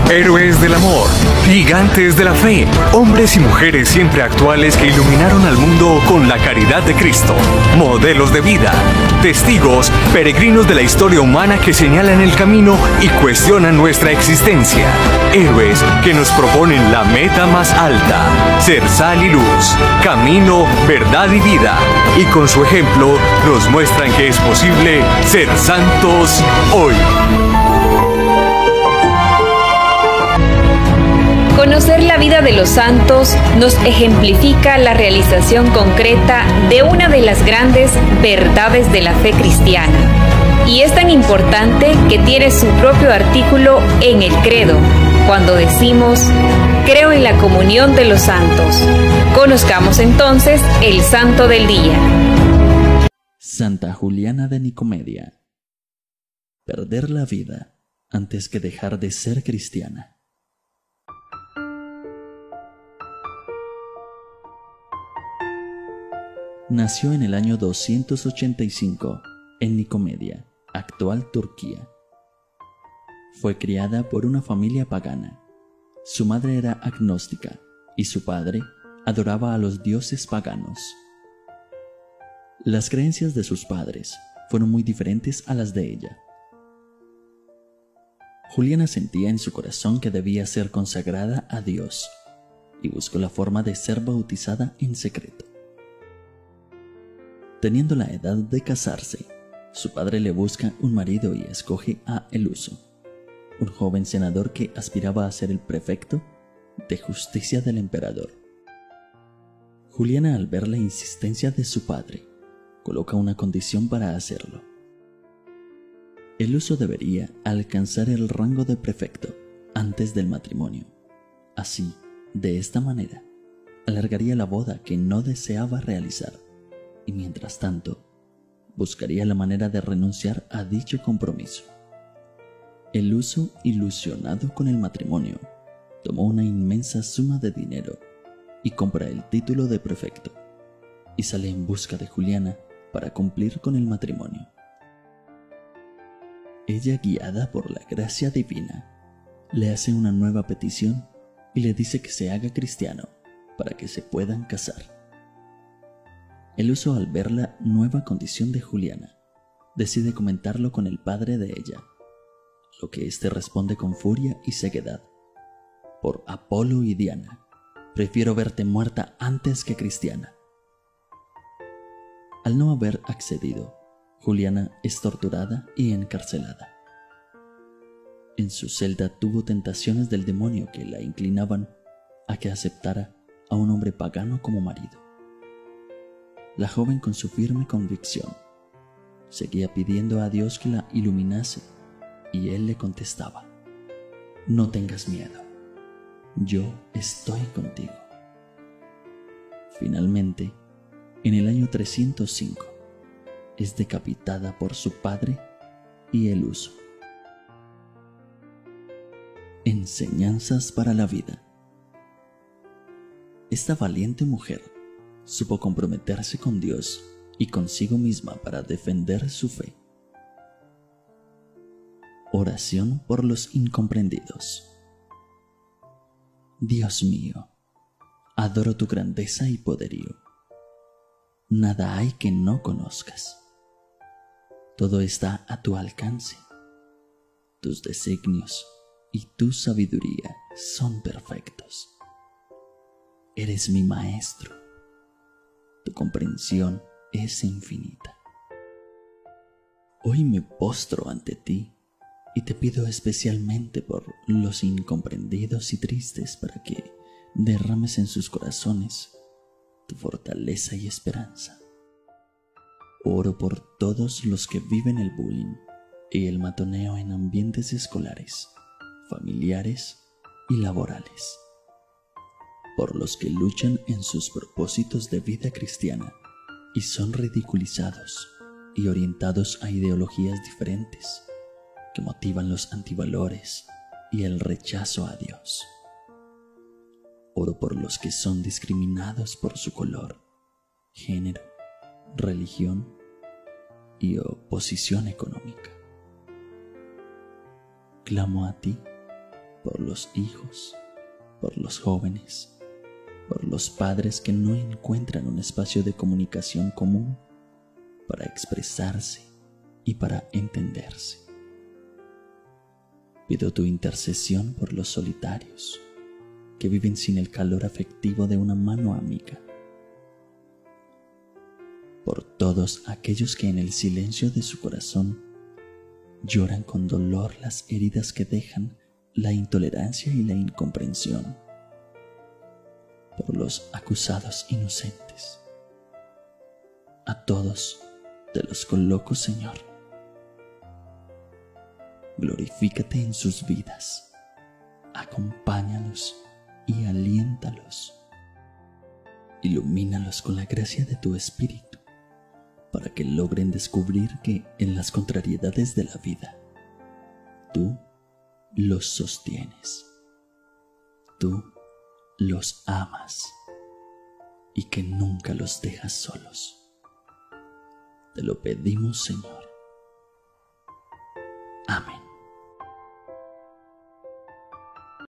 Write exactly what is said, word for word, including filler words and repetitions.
Héroes del amor, gigantes de la fe, hombres y mujeres siempre actuales que iluminaron al mundo con la caridad de Cristo, modelos de vida, testigos, peregrinos de la historia humana que señalan el camino y cuestionan nuestra existencia. Héroes que nos proponen la meta más alta, ser sal y luz, camino, verdad y vida, y con su ejemplo nos muestran que es posible ser santos hoy. Conocer la vida de los santos nos ejemplifica la realización concreta de una de las grandes verdades de la fe cristiana. Y es tan importante que tiene su propio artículo en el credo, cuando decimos, creo en la comunión de los santos. Conozcamos entonces el santo del día. Santa Juliana de Nicomedia. Perder la vida antes que dejar de ser cristiana. Nació en el año doscientos ochenta y cinco en Nicomedia, actual Turquía. Fue criada por una familia pagana. Su madre era agnóstica y su padre adoraba a los dioses paganos. Las creencias de sus padres fueron muy diferentes a las de ella. Juliana sentía en su corazón que debía ser consagrada a Dios y buscó la forma de ser bautizada en secreto. Teniendo la edad de casarse, su padre le busca un marido y escoge a Eluso, un joven senador que aspiraba a ser el prefecto de justicia del emperador. Juliana, al ver la insistencia de su padre, coloca una condición para hacerlo. Eluso debería alcanzar el rango de prefecto antes del matrimonio. Así, de esta manera, alargaría la boda que no deseaba realizar. Y mientras tanto, buscaría la manera de renunciar a dicho compromiso. Eluso, ilusionado con el matrimonio, tomó una inmensa suma de dinero y compra el título de prefecto, y sale en busca de Juliana para cumplir con el matrimonio. Ella, guiada por la gracia divina, le hace una nueva petición y le dice que se haga cristiano para que se puedan casar. Eluso, al ver la nueva condición de Juliana, decide comentarlo con el padre de ella, lo que éste responde con furia y ceguedad. Por Apolo y Diana, prefiero verte muerta antes que cristiana. Al no haber accedido, Juliana es torturada y encarcelada. En su celda tuvo tentaciones del demonio que la inclinaban a que aceptara a un hombre pagano como marido. La joven, con su firme convicción, seguía pidiendo a Dios que la iluminase, y él le contestaba: no tengas miedo, yo estoy contigo. Finalmente, en el año trescientos cinco, es decapitada por su padre y Eluso. Enseñanzas para la vida. Esta valiente mujer supo comprometerse con Dios y consigo misma para defender su fe. Oración por los incomprendidos. Dios mío, adoro tu grandeza y poderío. Nada hay que no conozcas. Todo está a tu alcance. Tus designios y tu sabiduría son perfectos. Eres mi maestro. Tu comprensión es infinita. Hoy me postro ante ti y te pido especialmente por los incomprendidos y tristes, para que derrames en sus corazones tu fortaleza y esperanza. Oro por todos los que viven el bullying y el matoneo en ambientes escolares, familiares y laborales. Por los que luchan en sus propósitos de vida cristiana y son ridiculizados y orientados a ideologías diferentes que motivan los antivalores y el rechazo a Dios. Oro por los que son discriminados por su color, género, religión y o posición económica. Clamo a ti por los hijos, por los jóvenes, por los padres que no encuentran un espacio de comunicación común para expresarse y para entenderse. Pido tu intercesión por los solitarios que viven sin el calor afectivo de una mano amiga, por todos aquellos que en el silencio de su corazón lloran con dolor las heridas que dejan la intolerancia y la incomprensión, por los acusados inocentes. A todos te los coloco, Señor. Glorifícate en sus vidas, acompáñalos y aliéntalos. Ilumínalos con la gracia de tu Espíritu, para que logren descubrir que en las contrariedades de la vida, tú los sostienes, tú los amas y que nunca los dejas solos. Te lo pedimos, Señor. Amén.